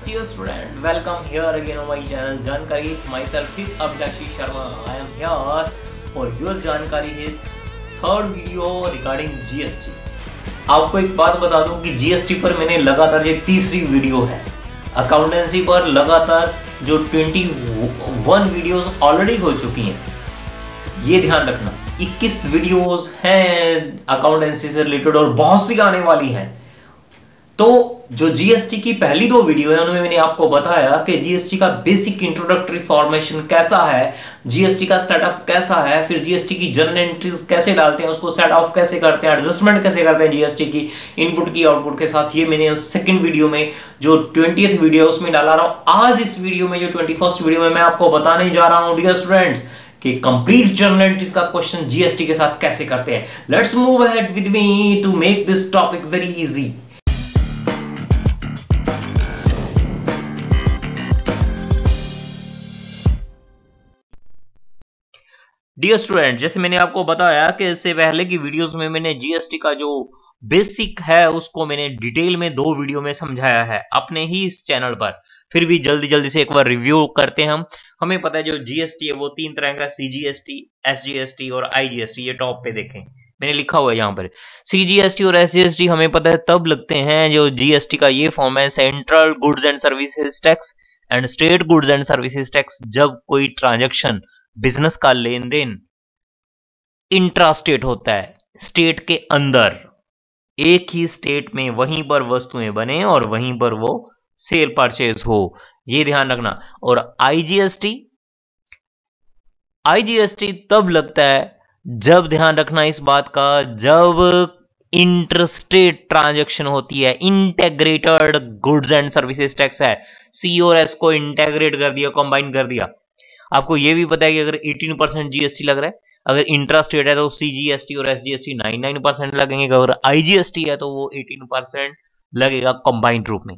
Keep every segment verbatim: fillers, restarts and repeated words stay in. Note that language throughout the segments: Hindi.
dear student, welcome here again on my channel जानकारी myself is Abhishek Sharma. I am here for your जानकारी is third video regarding G S T. आपको एक बात बता दूं कि G S T पर मैंने लगातार ये तीसरी वीडियो है। अकाउंटेंसी पर लगातार जो इक्कीस वीडियोस ऑलरेडी हो चुकी हैं, ये ध्यान रखना इक्कीस वीडियोस हैं अकाउंटेंसी से रिलेटेड और बहुत सी आने वाली हैं। तो जो जीएसटी की पहली दो वीडियो है उनमें मैंने आपको बताया कि जीएसटी का बेसिक इंट्रोडक्टरी फॉर्मेशन कैसा है, जीएसटी का सेटअप कैसा है, फिर जीएसटी की जर्नल एंट्रीज कैसे डालते हैं, उसको सेट ऑफ कैसे करते हैं, एडजस्टमेंट कैसे करते हैं जीएसटी की इनपुट की आउटपुट के साथ। ये मैंने सेकंड वीडियो में जो ट्वेंटियथ वीडियो है उसमें डाला रहा हूं। आज इस वीडियो में जो ट्वेंटी फर्स्ट वीडियो में मैं आपको बताने जा रहा हूं डियर स्टूडेंट्स कि कंप्लीट जर्नल एंट्रीज का क्वेश्चन जीएसटी के साथ कैसे करते हैं। Let's move ahead with me to make this topic very easy. Dear student, जैसे मैंने आपको बताया कि इससे पहले की वीडियोस में मैंने जीएसटी का जो बेसिक है उसको मैंने डिटेल में दो वीडियो में समझाया है अपने ही इस चैनल पर। फिर भी जल्दी जल्दी से एक बार रिव्यू करते हैं हम। हमें पता है जो जीएसटी है वो तीन तरह का, सीजीएसटी, एसजीएसटी और आईजीएसटी। ये टॉप पे देखें, मैंने लिखा हुआ है यहाँ पर। सीजीएसटी और एसजीएसटी हमें पता है तब लगते हैं जो जीएसटी का ये फॉर्म है central goods and services tax and state goods and services tax. जब कोई ट्रांजेक्शन बिजनेस का लेन देन इंट्रा स्टेट होता है, स्टेट के अंदर एक ही स्टेट में वहीं पर वस्तुएं बने और वहीं पर वो सेल परचेज हो, ये ध्यान रखना। और आईजीएसटी आईजीएसटी तब लगता है जब, ध्यान रखना इस बात का, जब इंटरस्टेट ट्रांजैक्शन होती है। Integrated goods and services tax है, सी और एस को इंटेग्रेट कर दिया, कंबाइन कर दिया। आपको यह भी पता है कि अगर अठारह परसेंट जीएसटी लग रहा है, अगर इंट्रा स्टेट है तो सीजीएसटी और एसजीएसटी निन्यानवे परसेंट लगेंगे, अगर आईजीएसटी है तो वो अठारह परसेंट लगेगा कंबाइंड रूप में।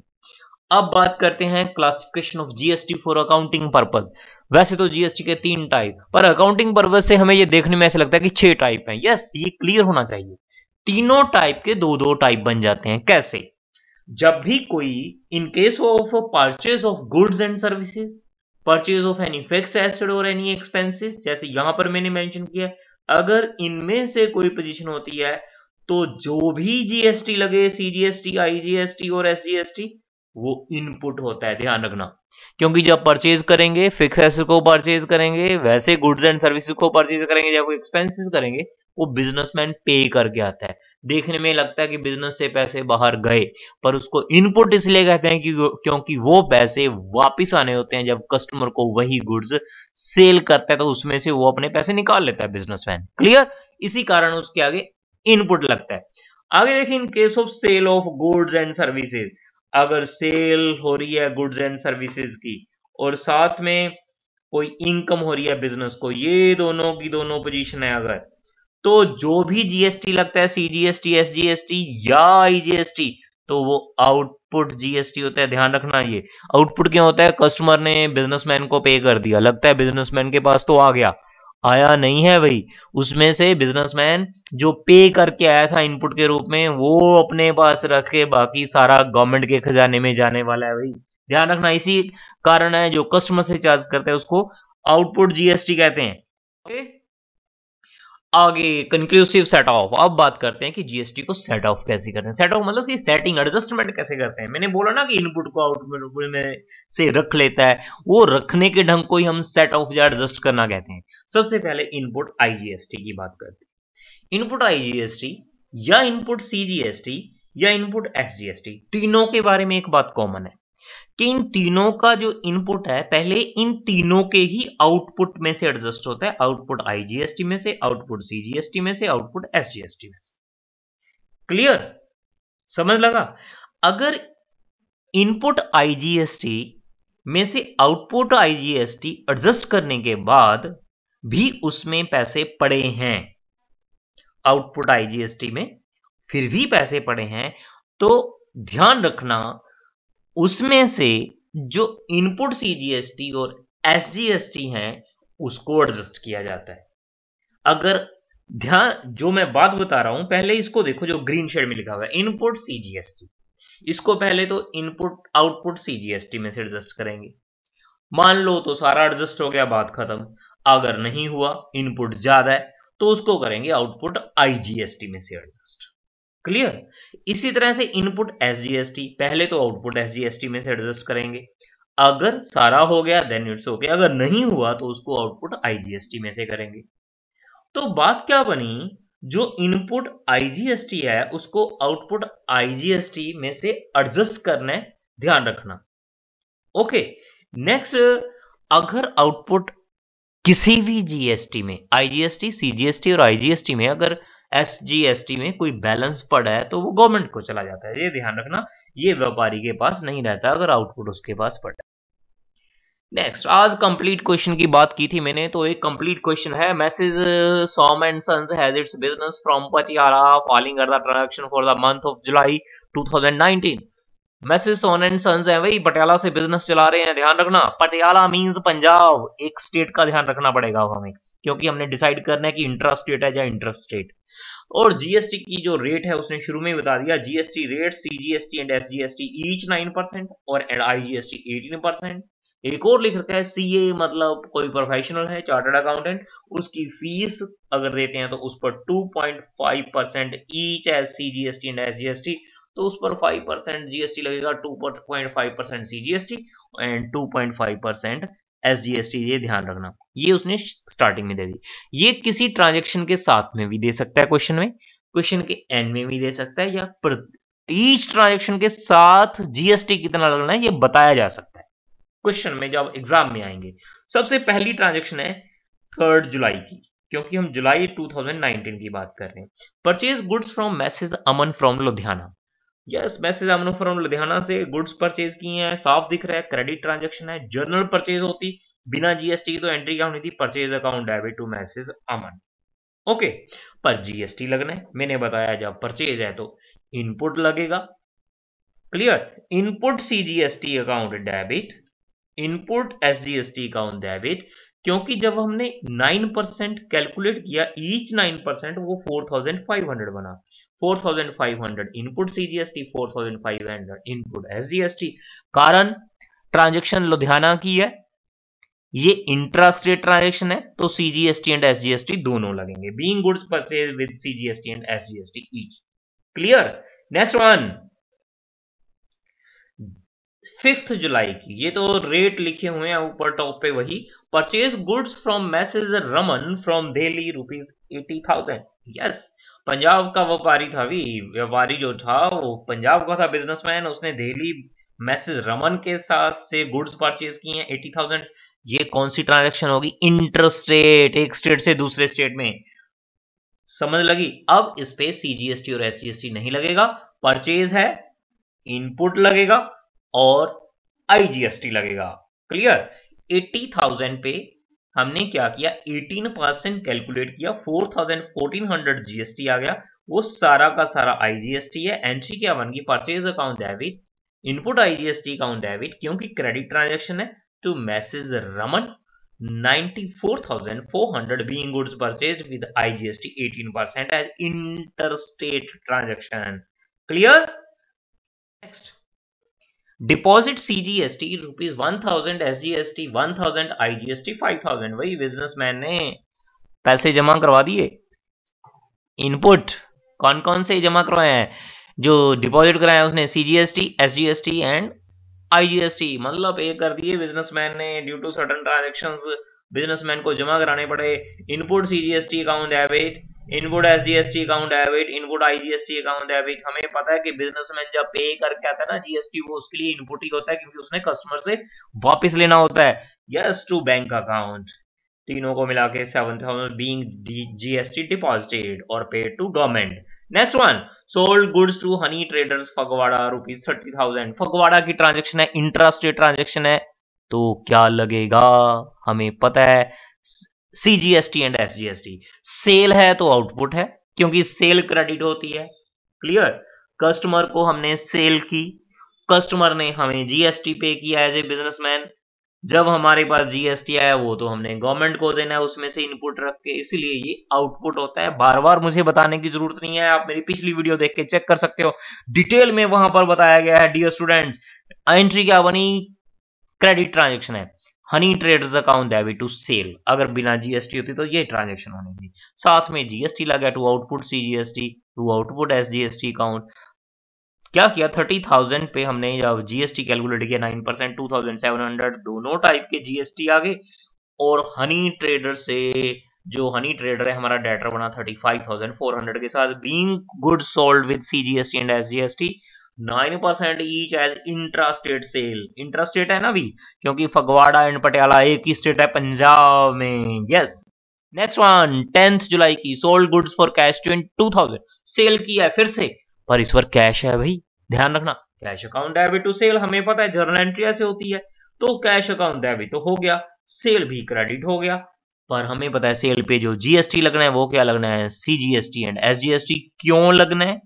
अब बात करते हैं classification of GST for accounting purpose. वैसे तो जीएसटी के तीन टाइप, पर अकाउंटिंग पर्पस से हमें ये देखने में ऐसा लगता है कि छह टाइप हैं। यस, ये क्लियर होना चाहिए। तीनों टाइप के दो दो टाइप बन जाते हैं। कैसे? जब भी कोई in case of purchase of goods and services, purchase of any fixed asset और एनी एक्सपेंसेस, जैसे यहां पर मैंने मेंशन किया, अगर इनमें से कोई पोजीशन होती है तो जो भी जीएसटी लगे, सीजीएसटी, आईजीएसटी और एसजीएसटी, वो इनपुट होता है। ध्यान रखना, क्योंकि जब परचेज करेंगे, फिक्स एसेट को परचेज करेंगे, वैसे गुड्स एंड सर्विसेज को परचेज करेंगे या कोई एक्सपेंसेस करेंगे, वो बिजनेसमैन पे करके आता है। देखने में लगता है कि बिजनेस से पैसे बाहर गए, पर उसको इनपुट इसलिए कहते हैं कि क्योंकि वो पैसे वापस आने होते हैं जब कस्टमर को वही गुड्स सेल करता है, तो उसमें से वो अपने पैसे निकाल लेता है बिजनेसमैन। क्लियर? इसी कारण उसके आगे इनपुट लगता है। आगे देखिए, in case of sale of goods and services, अगर सेल हो रही है गुड्स एंड सर्विसेज की और साथ में कोई इनकम हो रही है बिजनेस को, ये दोनों की दोनों पोजीशन है अगर, तो जो भी जीएसटी लगता है, सीजीएसटी, एसजीएसटी या आईजीएसटी, तो वो आउटपुट जीएसटी होता है। ध्यान रखना, ये आउटपुट क्या होता है? कस्टमर ने बिजनेसमैन को पे कर दिया, लगता है बिजनेसमैन के पास तो आ गया, आया नहीं है भाई। उसमें से बिजनेसमैन जो पे करके आया था इनपुट के रूप में, वो अपने पास रख के बाकी सारा गवर्नमेंट के खजाने में जाने वाला है भाई। ध्यान रखना, इसी कारण है जो कस्टमर से चार्ज करते हैं उसको आउटपुट जीएसटी कहते हैं। ओके, आगे कंक्लूसिव सेट ऑफ। अब बात करते हैं कि जीएसटी को सेट ऑफ कैसे करते हैं। सेट ऑफ मतलब कि सेटिंग, एडजस्टमेंट कैसे करते हैं। मैंने बोला ना कि इनपुट को आउटपुट में से रख लेता है, वो रखने के ढंग को ही हम सेट ऑफ या एडजस्ट करना कहते हैं। सबसे पहले इनपुट आईजीएसटी की बात करते हैं। इनपुट आईजीएसटी या इनपुट सीजीएसटी या इनपुट एसजीएसटी, तीनों के बारे में एक बात कॉमन है कि इन तीनों का जो इनपुट है पहले इन तीनों के ही आउटपुट में से एडजस्ट होता है। आउटपुट आईजीएसटी में से, आउटपुट सीजीएसटी में से, आउटपुट एसजीएसटी में से। क्लियर? समझ लगा? अगर इनपुट आईजीएसटी में से आउटपुट आईजीएसटी एडजस्ट करने के बाद भी उसमें पैसे पड़े हैं, आउटपुट आईजीएसटी में फिर भी पैसे पड़े हैं, तो ध्यान रखना उसमें से जो इनपुट सीजीएसटी और एसजीएसटी हैं उसको एडजस्ट किया जाता है। अगर ध्यान, जो मैं बात बता रहा हूं पहले इसको देखो, जो ग्रीन शेड में लिखा हुआ है इनपुट सीजीएसटी, इसको पहले तो इनपुट आउटपुट सीजीएसटी में से एडजस्ट करेंगे। मान लो तो सारा एडजस्ट हो गया, बात खत्म। अगर नहीं हुआ, इनपुट ज्यादा है, तो उसको करेंगे आउटपुट आईजीएसटी में से एडजस्ट। क्लियर? इसी तरह से इनपुट एसजीएसटी, पहले तो आउटपुट एसजीएसटी में से एडजस्ट करेंगे। अगर सारा हो गया देन इट्स ओके, अगर नहीं हुआ तो उसको आउटपुट आईजीएसटी में से करेंगे। तो बात क्या बनी, जो इनपुट आईजीएसटी है उसको आउटपुट आईजीएसटी में से एडजस्ट करना है, ध्यान रखना। ओके, नेक्स्ट, अगर आउटपुट किसी भी जीएसटी में, आईजीएसटी, सीजीएसटी और आईजीएसटी में अगर एसजीएसटी में कोई बैलेंस पड़ा है तो वो गवर्नमेंट को चला जाता है, ये ध्यान रखना। ये व्यापारी के पास नहीं रहता अगर आउटपुट उसके पास पड़ा है। नेक्स्ट, आज कंप्लीट क्वेश्चन की बात की थी मैंने, तो एक कंप्लीट क्वेश्चन है। Messrs Som and sons has its business from Patiala falling under the transaction for the month of July two thousand nineteen. Messrs सॉन एंड सन्स है भाई, पटियाला से बिजनेस चला रहे हैं, ध्यान रखना। पटियाला मींस पंजाब, एक स्टेट का ध्यान रखना पड़ेगा हमें, क्योंकि हमने डिसाइड करना है कि इंट्रा स्टेट है या इंटर स्टेट। और जीएसटी की जो रेट है उसने शुरू में ही बता दिया, GST rate CGST and SGST each nine percent और आईजीएसटी एटीन परसेंट। एक और लिख रखा है सीए, मतलब कोई प्रोफेशनल है, चार्टर्ड अकाउंटेंट, उसकी फीस अगर देते हैं तो उस पर two point five percent each as CGST and SGST, तो उस पर फाइव परसेंट जीएसटी लगेगा, two point five percent CGST and two point five percent SGST, ये ध्यान रखना। ये उसने स्टार्टिंग में दे दी। ये किसी ट्रांजैक्शन के साथ में भी दे सकता है, क्वेश्चन में, क्वेश्चन के एंड में भी दे सकता है, या ईच ट्रांजैक्शन के साथ जीएसटी कितना लगना है ये बताया जा सकता है क्वेश्चन में जब एग्जाम में आएंगे। सबसे पहली ट्रांजैक्शन है थर्ड जुलाई की, क्योंकि हम जुलाई टू थाउजेंड नाइनटीन की बात कर रहे हैं। Purchase goods from Messrs Aman from Ludhiana. Yes, Messrs Aman from Ludhiana से गुड्स परचेज किए हैं, साफ दिख रहा है, क्रेडिट ट्रांजैक्शन है। जर्नल परचेज होती बिना जीएसटी की तो एंट्री क्या होनी थी, purchase account debit to Messrs Aman. Okay, पर जीएसटी लगना है, मैंने बताया जब परचेज है तो इनपुट लगेगा। Clear? Input CGST account debit, input SGST account debit, क्योंकि जब हमने नाइन परसेंट कैलकुलेट किया, ईच नाइन परसेंट, वो फोर थाउजेंड फाइव हंड्रेड बना। Four thousand five hundred input CGST, four thousand five hundred input SGST. कारण ट्रांजैक्शन लुधियाना की है, ये इंट्रा स्टेट ट्रांजैक्शन है, तो सीजीएसटी एंड एसजीएसटी दोनों लगेंगे। Being goods purchase with CGST and SGST each. Clear? Next one, fifth July की, ये तो रेट लिखे हुए हैं ऊपर टॉप पे वही। Purchase goods from Messrs Raman from Delhi rupees eighty thousand. Yes, Punjab का व्यापारी था, भी व्यापारी जो था वो पंजाब का था, बिजनेसमैन, उसने दिल्ली मैसेज रमन के साथ से गुड्स परचेज किए हैं एटी थाउजेंड। ये कौन सी ट्रांजैक्शन होगी, इंटरस्टेट, एक स्टेट से दूसरे स्टेट में। समझ लगी? अब इस पे सीजीएसटी और एसजीएसटी नहीं लगेगा, परचेज है, इनपुट लगेगा और आईजीएसटी लगेगा। क्लियर? एटी थाउजेंड पे हमने क्या किया, एटीन परसेंट कैलकुलेट किया, four thousand fourteen hundred GST आ गया, वो सारा का सारा आईजीएसटी है। एंट्री क्या बन गई, purchase account debit, input IGST account debit, क्योंकि क्रेडिट ट्रांजैक्शन है, to Messrs Raman ninety four thousand four hundred being goods purchased with I G S T eighteen percent as interstate transaction. Clear? Next, deposit C G S T rupees one thousand, S G S T one thousand, I G S T five thousand. वही बिजनेसमैन ने पैसे जमा करवा दिए। इनपुट कौन कौन से जमा करवाए हैं, जो डिपॉजिट कराया उसने, C G S T, S G S T and I G S T, मतलब पे कर दिए बिजनेसमैन ने। Due to certain transactions businessman को जमा कराने पड़े। Input C G S T account debit, input S G S T account debit, input I G S T account debit. हमें पता है कि बिजनेसमैन जब पे करके आता है ना जीएसटी, वो उसके लिए इनपुट ही होता है, क्योंकि उसने कस्टमर से वापस लेना होता है। यस, टू बैंक अकाउंट, तीनों को मिला के seven thousand being GST deposited और paid to government. Next one, sold goods to Honey Traders Phagwara rupees thirty thousand. Phagwara की ट्रांजैक्शन है, इंट्रा स्टेट ट्रांजैक्शन है, तो क्या लगेगा हमें पता है, सीजीएसटी एंड एसजीएसटी। सेल है तो आउटपुट है, क्योंकि सेल क्रेडिट होती है। क्लियर? कस्टमर को हमने सेल की, कस्टमर ने हमें जीएसटी पे किया एज ए बिजनेसमैन, जब हमारे पास जीएसटी आया वो तो हमने गवर्नमेंट को देना है, उसमें से इनपुट रख के, इसलिए ये आउटपुट होता है। बार बार मुझे बताने की जरूरत नहीं है, आप मेरी पिछली वीडियो देख के चेक कर सकते हो, डिटेल में वहां पर बताया गया है। डियर स्टूडेंट्स, एंट्री क्या बनी? क्रेडिट ट्रांजेक्शन है, Honey Traders account debit to sale. अगर बिना जीएसटी होती तो ये ट्रांजेक्शन होनी थी। साथ में जीएसटी लगा to output CGST to output SGST account. क्या किया? थर्टी थाउजेंड पे हमने जब जीएसटी कैलकुलेट किया nine percent, two thousand seven hundred दोनों टाइप के जीएसटी आ गए। और हनी ट्रेडर से जो हनी ट्रेडर है हमारा डेटर बना thirty five thousand four hundred के साथ, being good sold with CGST and SGST nine percent each as intra state sale. Intra state है ना भी, क्योंकि फगवाड़ा एंड पटियाला एक ही स्टेट है पंजाब में। यस। नेक्स्ट वन, टेंथ जुलाई की, sold goods for cash two thousand, sale किया है फिर से, पर इस पर कैश है भाई, ध्यान रखना। Cash account debit to sale, हमें पता है जर्नल एंट्री ऐसे होती है, तो कैश अकाउंट डेबिट तो हो गया, सेल भी क्रेडिट हो गया। पर हमें पता है सेल पे जो जीएसटी लगना है वो क्या लगना है? CGST and SGST. क्यों लगना है?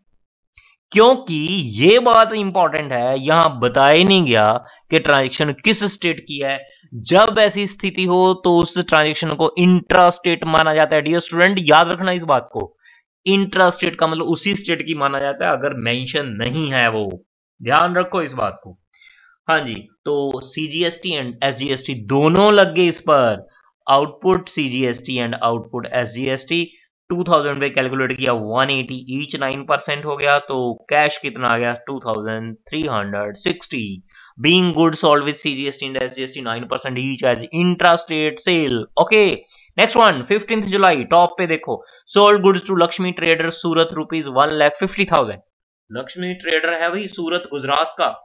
क्योंकि ये बात इंपॉर्टेंट है, यहां बताया नहीं गया कि ट्रांजैक्शन किस स्टेट की है। जब ऐसी स्थिति हो तो उस ट्रांजैक्शन को इंट्रा स्टेट माना जाता है। डियर स्टूडेंट, याद रखना इस बात को, इंट्रा स्टेट का मतलब उसी स्टेट की माना जाता है अगर मेंशन नहीं है वो, ध्यान रखो इस बात को। हाँ जी, तो सीजीएसटी एंड एसजीएसटी दोनों लग गए इस पर। Output CGST and output SGST two thousand पे कैलकुलेट किया, one eighty each nine percent हो गया, तो कैश कितना आ गया? Two thousand three hundred sixty. Being good sold with CGST and SGST nine percent each as intra state sale. Okay, next one, fifteenth July, top पे देखो, sold goods to Lakshmi trader Surat rupees one lakh fifty thousand. Lakshmi trader है भाई सूरत गुजरात का,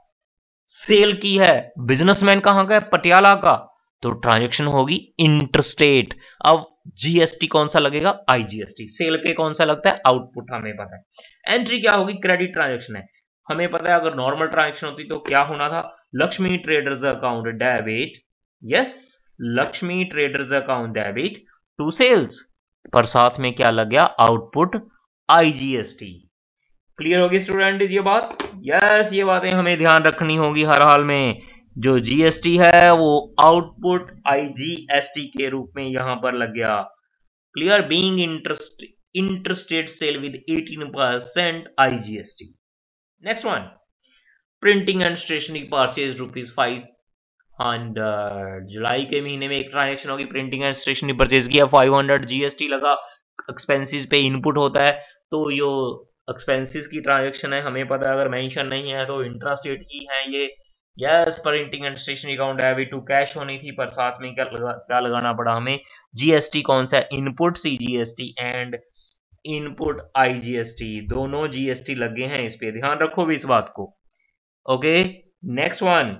सेल की है, बिजनेसमैन कहां का है? पटियाला का, तो ट्रांजैक्शन होगी इंटरस्टेट। अब जीएसटी कौन सा लगेगा? आईजीएसटी। सेल पे कौन सा लगता है? आउटपुट, हमें पता है। एंट्री क्या होगी? क्रेडिट ट्रांजैक्शन है, हमें पता है अगर नॉर्मल ट्रांजैक्शन होती तो क्या होना था? Lakshmi traders account debit, yes, Lakshmi traders account debit to sales, पर साथ में क्या लग गया? Output IGST. क्लियर होगी स्टूडेंट ये बात? यस, ये बातें हमें ध्यान रखनी होगी हर हाल में। जो जीएसटी है वो आउटपुट आईजीएसटी के रूप में यहां पर लग गया। Clear? Being interest interstate sale with eighteen percent IGST. Next one, printing and stationery purchase rupees five hundred. जुलाई के महीने में एक ट्रांजेक्शन होगी, प्रिंटिंग एंड स्टेशनरी परचेज किया, फाइव हंड्रेड जीएसटी लगा, एक्सपेंसेस पे इनपुट होता है, तो यो एक्सपेंसेस की ट्रांजैक्शन है, हमें पता है अगर मेंशन नहीं है तो इंट्रा स्टेट ही है ये। Yes, printing and stationery account debit to cash होनी थी, पर साथ में क्या लगा, क्या लगाना पड़ा हमें? जीएसटी कौन सा? Input CGST and input IGST, दोनों जीएसटी लगे हैं इस पे, ध्यान रखो भी इस बात को। Okay, next one,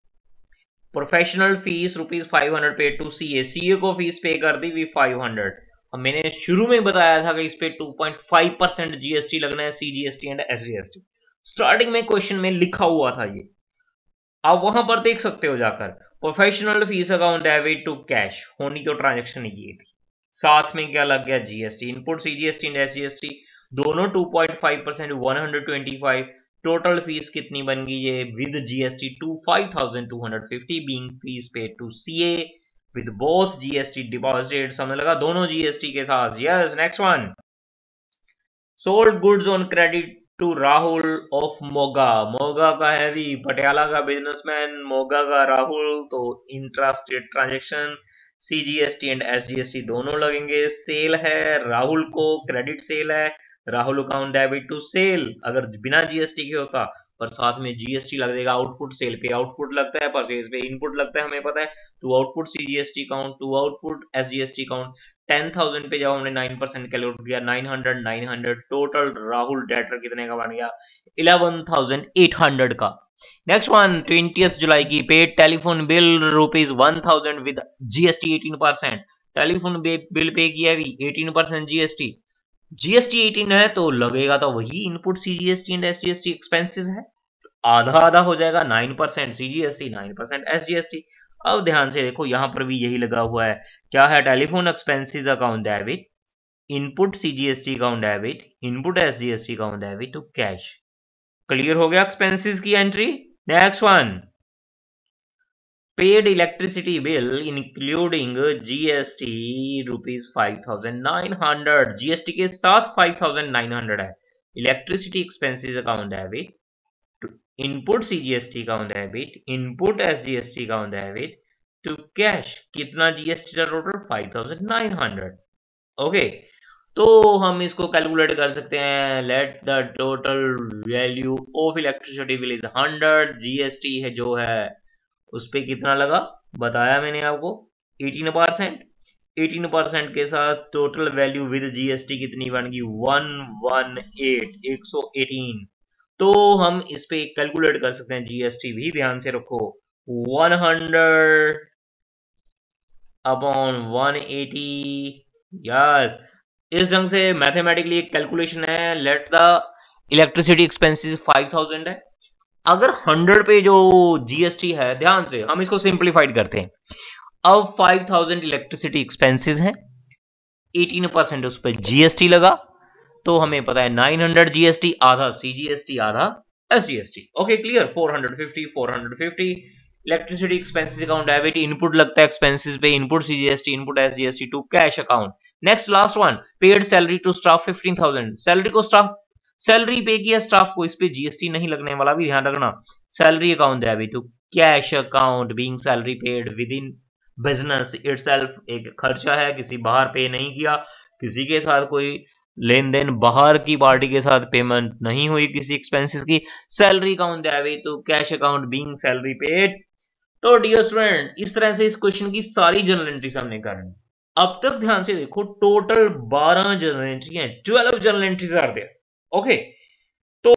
professional fees rupees five hundred pay to CA. CA को फीस पे कर दी भी फाइव हंड्रेड। मैंने शुरू में बताया था कि इस पे two point five percent GST लगना है, सीजीएसटी एंड एसजीएसटी। स्टार्टिंग में क्वेश्चन में लिखा हुआ था ये, आप वहां पर देख सकते हो जाकर। Professional fees account debit to cash होनी तो ट्रांजैक्शन ये थी, साथ में क्या लग गया? GST. Input CGST and SGST दोनों two point five percent one hundred twenty five. Total fees कितनी बन गई है with GST? Two five thousand two hundred fifty, being fees paid to CA with both GST deposited, समझ लगा, दोनों जीएसटी के साथ। Yes, next one, sold goods on credit to Rahul of Moga. Moga का है भी पटियाला का बिजनेसमैन, मोगा का राहुल, तो intra state transaction, CGST and SGST दोनों लगेंगे। सेल है, राहुल को क्रेडिट सेल है, Rahul account debit to sale, अगर बिना जीएसटी के होता, पर साथ में जीएसटी लग जाएगा। आउटपुट सेल पे आउटपुट लगता है, परचेज पे इनपुट लगता है, हमें पता है। To output CGST account, to output SGST account. Ten thousand पे जब हमने नाइन परसेंट कैलकुलेट किया, nine hundred nine hundred, total Rahul debtor कितने का बन गया? इलेवन थाउजेंड एट हंड्रेड का। नेक्स्ट वन, ट्वेंटियथ जुलाई की, paid telephone bill rupees one thousand with GST eighteen percent. Telephone bill pay किया भी eighteen percent GST. GST eighteen है तो लगेगा तो वही input CGST and SGST expenses है, आधा आधा हो जाएगा, nine percent CGST, nine percent SGST. अब ध्यान से देखो यहां पर भी यही लगा हुआ है, क्या है? Telephone expenses account debit, input CGST account debit, input SGST account debit to cash. Clear हो गया एक्सपेंसेस की entry? Next one, paid electricity bill including GST rupees five thousand nine hundred, GST के साथ फाइव थाउजेंड नाइन हंड्रेड है। Electricity expenses account debit, input CGST account debit, input SGST account debit to cash, कितना जीएसटी का total five thousand nine hundred. Okay, तो हम इसको कैलकुलेट कर सकते हैं। Let the total value of electricity bill is hundred, GST है जो है उस पे कितना लगा बताया मैंने आपको एटीन परसेंट। एटीन परसेंट के साथ टोटल वैल्यू विद जीएसटी कितनी बन गई वन वन एट, एक सौ एटीन। तो हम इस पे कैलकुलेट कर सकते हैं जीएसटी भी, ध्यान से रखो, one hundred upon one eighty. Yes, इस ढंग से मैथमेटिकली एक कैलकुलेशन है। Let the electricity expenses five thousand है, अगर हंड्रेड पे जो जीएसटी है, ध्यान से हम इसको सिंप्लीफाइड करते हैं। अब फाइव थाउजेंड इलेक्ट्रिसिटी एक्सपेंसेस हैं, एटीन परसेंट उस पर जीएसटी लगा, तो हमें पता है नाइन हंड्रेड जीएसटी, आधा सीजीएसटी आधा SGST. Okay clear, four hundred fifty, four hundred fifty electricity expenses account debit, input लगता है एक्सपेंसेस पे, input CGST, input SGST to cash account. Next last one, paid salary to staff fifteen thousand, salary को स्टाफ सैलरी पे किया स्टाफ को, इस पे जीएसटी नहीं लगने वाला, भी ध्यान रखना। Salary account debit to cash account being salary paid within business itself, एक खर्चा है, किसी बाहर पे नहीं किया, किसी के साथ कोई लेन देन बाहर की पार्टी के साथ पेमेंट नहीं हुई किसी एक्सपेंसेस की। Salary account debit to cash account being salary paid. तो डियर स्टूडेंट, इस तरह से इस क्वेश्चन की सारी जर्नल एंट्रीज हमने करनी। अब तक ध्यान से देखो, टोटल बारह जर्नल एंट्री हैं, twelve journal entries are there. Okay, तो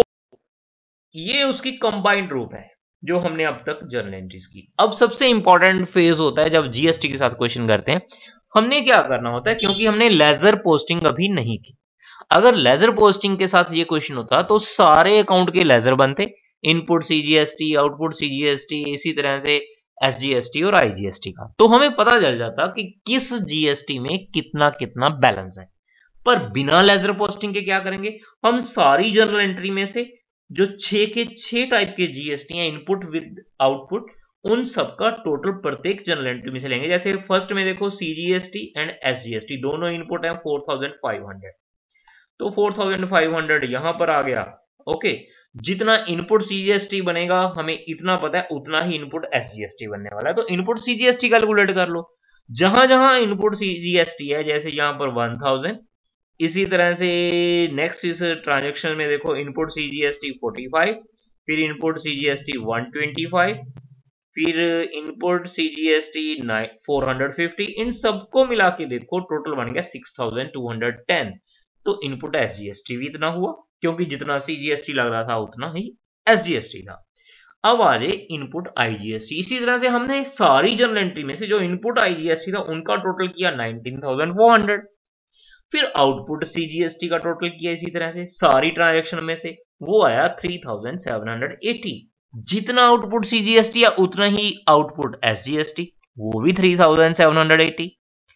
ये उसकी कंबाइंड रूप है जो हमने अब तक जर्नल एंट्रीज की। अब सबसे इंपॉर्टेंट फेज होता है जब जीएसटी के साथ क्वेश्चन करते हैं, हमने क्या करना होता है, क्योंकि हमने लेजर पोस्टिंग अभी नहीं की। अगर लेजर पोस्टिंग के साथ ये क्वेश्चन होता तो सारे अकाउंट के लेजर बनते, इनपुट सीजीएसटी, आउटपुट सीजीएसटी, इसी तरह से एसजीएसटी और आईजीएसटी का, तो हमें पता चल जाता कि किस जीएसटी में कितना कितना बैलेंस है। पर बिना लेजर पोस्टिंग के क्या करेंगे, हम सारी जर्नल एंट्री में से जो छह के छह टाइप के जीएसटी हैं, इनपुट विद आउटपुट, उन सबका टोटल प्रत्येक जर्नल एंट्री में से लेंगे। जैसे फर्स्ट में देखो सीजीएसटी एंड एसजीएसटी दोनों इनपुट हैं फोर थाउजेंड फाइव हंड्रेड, तो फोर थाउजेंड फाइव हंड्रेड यहां पर आ गया। ओके, जितना इनपुट सीजीएसटी बनेगा हमें इतना पता है, उतना ही इनपुट एसजीएसटी बनने वाला है, तो इनपुट सीजीएसटी कैलकुलेट कर लो। जहां जहां इनपुट सीजीएसटी है, जैसे यहां पर वन थाउजेंड, इसी तरह से नेक्स्ट इस ट्रांजैक्शन में देखो इनपुट सीजीएसटी फोर्टी फाइव, फिर input CGST one twenty five, फिर input CGST four hundred fifty, इन सबको मिला के देखो टोटल बन गया six thousand two hundred ten. तो इनपुट एसजीएसटी भी इतना हुआ, क्योंकि जितना सीजीएसटी लग रहा था उतना ही एसजीएसटी था। अब आ जाए इनपुट आईजीएसटी। इसी तरह से हमने सारी जर्नल एंट्री में से जो इनपुट आईजीएसटी था उनका टोटल किया नाइनटीन थाउजेंड फोर हंड्रेड, फिर आउटपुट सीजीएसटी का टोटल किया इसी तरह से सारी ट्रांजैक्शन में से, वो आया three thousand seven hundred eighty. जितना आउटपुट सीजीएसटी है उतना ही आउटपुट एसजीएसटी, वो भी three thousand seven hundred eighty.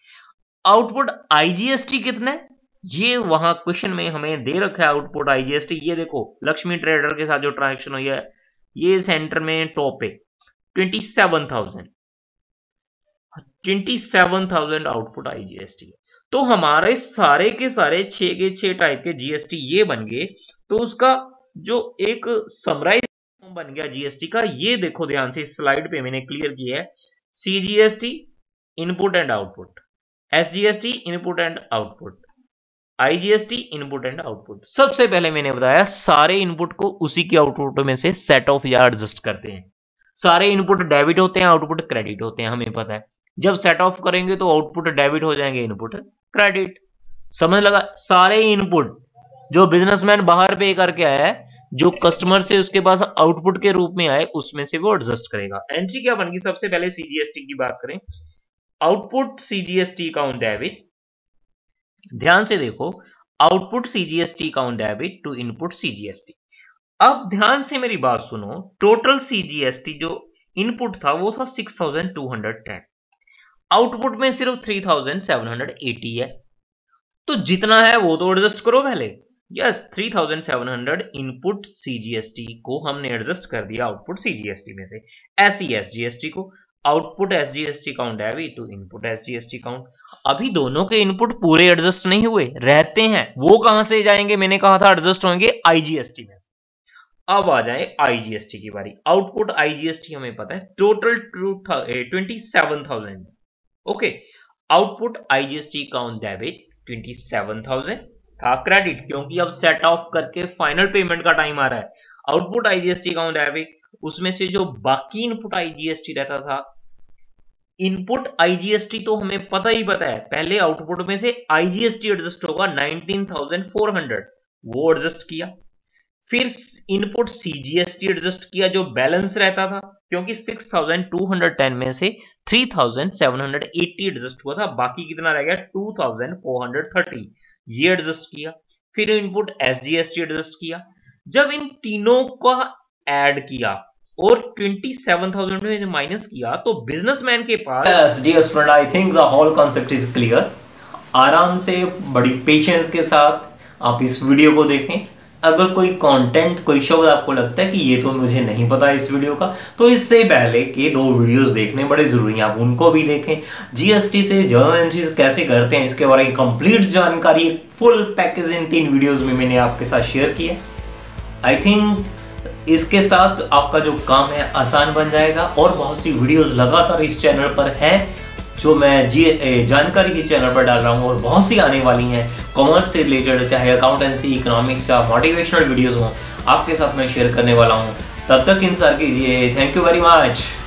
Output IGST कितना है, ये वहां क्वेश्चन में हमें दे रखा है आउटपुट आईजीएसटी। ये देखो लक्ष्मी ट्रेडर के साथ जो ट्रांजैक्शन हुई है, ये सेंटर में टॉप पे twenty seven thousand, twenty seven thousand output IGST. तो हमारे सारे के सारे छह के छह टाइप के जीएसटी ये बन गए, तो उसका जो एक समराइज बन गया जीएसटी का, ये देखो ध्यान से इस स्लाइड पे मैंने क्लियर किया है। CGST input and output, SGST input and output, IGST input and output. सबसे पहले मैंने बताया सारे इनपुट को उसी के आउटपुट में से सेट ऑफ या एडजस्ट करते हैं। सारे इनपुट डेबिट होते हैं, आउटपुट क्रेडिट होते हैं, हमें पता है। जब सेट ऑफ करेंगे तो आउटपुट डेबिट हो जाएंगे, इनपुट क्रेडिट। समझ लगा, सारे इनपुट जो बिजनेसमैन बाहर पे करके आया है, जो कस्टमर से उसके पास आउटपुट के रूप में आए, उसमें से वो एडजस्ट करेगा। एंट्री क्या बनेगी, सबसे पहले सीजीएसटी की बात करें, आउटपुट सीजीएसटी अकाउंट डेबिट। ध्यान से देखो, output CGST account debit to input CGST. अब ध्यान से मेरी बात सुनो, टोटल सीजीएसटी जो इनपुट था वो था six thousand two hundred ten, output में सिर्फ three thousand seven hundred eighty है, तो जितना है वो तो एडजस्ट करो पहले। Yes, three thousand seven hundred input CGST को हमने एडजस्ट कर दिया आउटपुट सीजीएसटी में से, ऐसी एसजीएसटी को। Output SGST count debit to input SGST count. अभी दोनों के इनपुट पूरे एडजस्ट नहीं हुए, रहते हैं, वो कहां से जाएंगे, मैंने कहा था एडजस्ट होंगे आईजीएसटी में से। अब आ जाए आईजीएसटी की बारी। आउटपुट आईजीएसटी हमें पता है total twenty seven thousand. Okay, output IGST count debit twenty seven thousand था क्रेडिट, क्योंकि अब सेट ऑफ करके फाइनल पेमेंट का टाइम आ रहा है। आउटपुट आईजीएसटी काउंट डेबिट, उसमें से जो बाकी इनपुट आईजीएसटी रहता था, इनपुट आईजीएसटी तो हमें पता ही पता है, पहले आउटपुट में से आईजीएसटी एडजस्ट होगा नाइनटीन थाउजेंड फोर हंड्रेड, वो एडजस्ट किया। फिर इनपुट सीजीएसटी एडजस्ट किया जो बैलेंस रहता था, क्योंकि six thousand two hundred ten में से three thousand seven hundred eighty adjust हुआ था, बाकी कितना रह गया two thousand four hundred thirty, ये एडजस्ट किया। फिर इनपुट एसजीएसटी एडजस्ट किया। जब इन तीनों का ऐड किया और ट्वेंटी सेवन थाउजेंड में माइनस किया, तो बिजनेसमैन के पास yes, dear student, I think the whole concept is clear। आराम से बड़ी पेशेंस के साथ आप इस वीडियो को देखें। अगर कोई कंटेंट, कोई शब्द आपको लगता है कि ये तो मुझे नहीं पता इस वीडियो का, तो इससे पहले के दो वीडियोस देखने बड़े जरूरी हैं, आप उनको भी देखें। जीएसटी से जर्नल एंट्रीज कैसे करते हैं इसके बारे में कंप्लीट जानकारी फुल पैकेज इन तीन वीडियोस में मैंने आपके साथ शेयर किया। आई थिंक इसके साथ आपका जो काम है आसान बन जाएगा। और बहुत सी वीडियोस लगातार इस चैनल पर है जो मैं जी जानकारी के चैनल पर डाल रहा हूँ, और बहुत सी आने वाली हैं कॉमर्स से रिलेटेड, चाहे अकाउंटेंसी, इकोनॉमिक्स या मोटिवेशनल वीडियोस हों, आपके साथ मैं शेयर करने वाला हूँ। तब तक इंतजार कीजिए। Thank you very much.